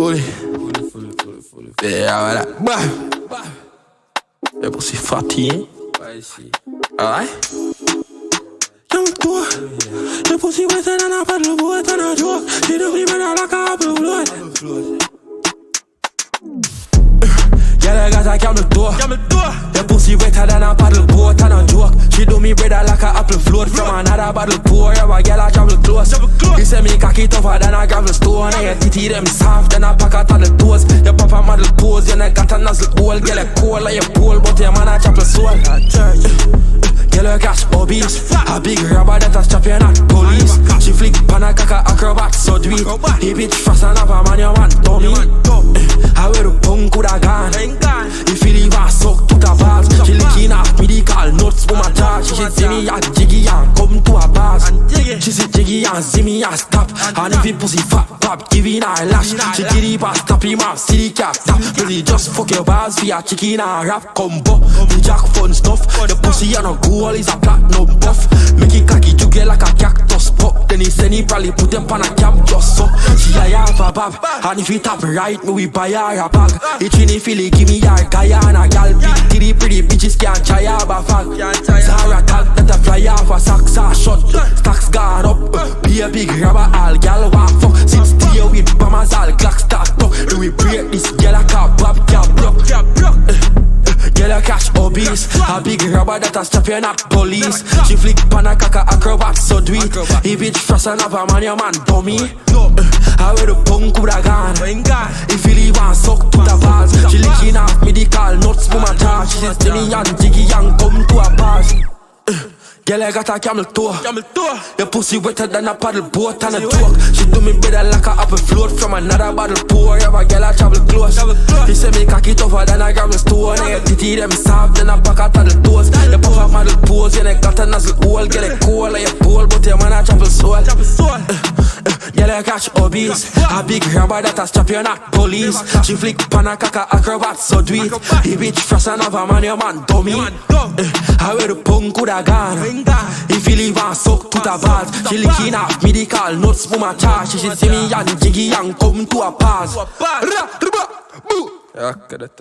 Fully. Yeah, voilà. Le pussy fatigué. Alright. Llame-toi. Le pussy wet and I put the boat on a joke. She do me better like a apple float. Yeah, the gata calme-toi. The pussy wetter than a paddle boat and a joke. She do me better like a apple float from another bottle pour. Yeah, a girl I travel close. He say me cocky tougher than a gravel stone. And your titty them soft than a pack of the toes. Your papa model pose, you got a nozzle hole. Girl a cold like your pole, but your man a chapel soul. Girl a cash obese. A big rubber that a strap you not police. She flick pan a caca acrobat so do it. He bitch fast enough a man you want dummy. I wear the punk with a gun. If you leave a suck to the bars. She licking off medical notes for my charge. She see me a jiggy and come to a bars. She see jiggy and see me a stop. And if you pussy fat pop, giving her a lash. She get it past stop him off, see the cap stop. Really just fuck your bars for your chicken and rap combo. The jack fun stuff. The pussy on a goal is a platinum buff. Make it cocky juggle like a cactus pop. Then he send he probably put them on a cap just so. She a half a bab. And if he tap right, me we buy her a bag. It's really feel it, give me her Guyana gal. Big titty pretty bitches can't try her a fag. Zara tag that a fly off a socks are shut. Stacks gone up. Be a big rubber all gal walk fuck. Sit still with bombers all clock start up. Do we break this girl a car bob car block. Girl a cash obese. A big rubber that a strap you not police. She flick pan a caca acrobat so do it. He bitch frost and have a man your man dummy. I wear the punk with a gun. If you leave and suck to the bars. She licking off medical nuts for my charge. She says to me and jiggy and come to a bars. Girl, I got a camel toe. Your pussy wetter than a paddle boat and a joke. She do me better like a apple float from another bottle pour. Yeah, my girl, I travel close. He say me cocky tougher than a gravel stone. And your titty them soft than a pack of the toes. The pop up model pose, you got a nozzle hole. Get it cold like your pole, but your man a travel soul. Girl, I catch obese. A big rubber that a strap you not police. She flick pan a caca acrobat so do it. He bitch frost and have a man your man dummy. I wear the punk with a gun. If you leave and suck to the bars. She licking off medical nuts for my charge. She see me and jiggy and come to a pause.